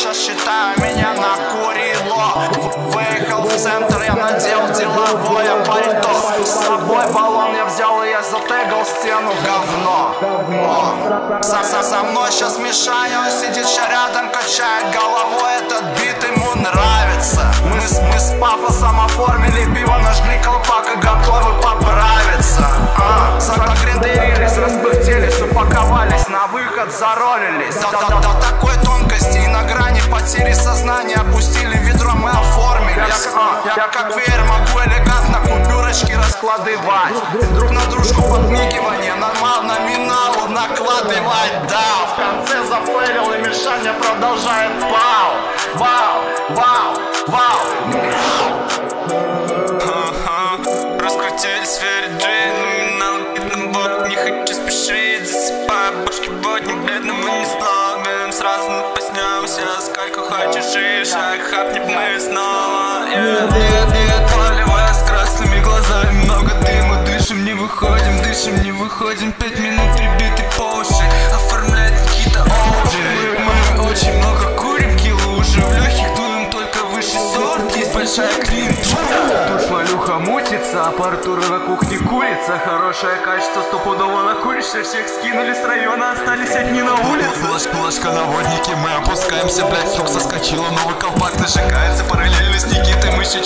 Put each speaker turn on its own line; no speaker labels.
сейчас считаю, меня накурило. Выехал в центр, я надел деловое пальто. С собой баллон я взял, и я затегал стену. Говно. За мной сейчас Мишаня сидит рядом, качает головой. Этот бит ему нравится. Мы с пафосом оформили пиво, нажгли колпак и готовы поправиться. Загрендерились, распыхтелись, упаковались, на выход заролились. До такой тонкости и на грани потери сознания опустили ведро, мы оформились. Я как веер могу элегантно купюрочки раскладывать. Друг на дружку подмигивание, нормально номиналу накладывать. Да, в конце зафейлил, и Мишаня продолжает вау, вау, вау, вау.
Раскрутились сферы джей, номинал бедным бот. Не хочу спешить, засыпаю башки бот. Не бледным мы не слабым, сразу напаснемся. Сколько хочешь и шаг, хапнем мы снова. Нет, поливая с красными глазами. Много дыма, дышим, не выходим. 5 минут прибиты по уши, оформлять какие-то обжи. Мы очень много курим, килуши. В легких дуем только высший сорт. Есть большая клиентура.
Тут шмалюха мутится, аппаратура на кухне курица. Хорошее качество, стопудово накуришься. Всех скинули с района, остались одни на улице.
Флешка на воднике, мы опускаемся, блять, струк соскочила. Новый колпак нажигается, параллельно с Никитой мы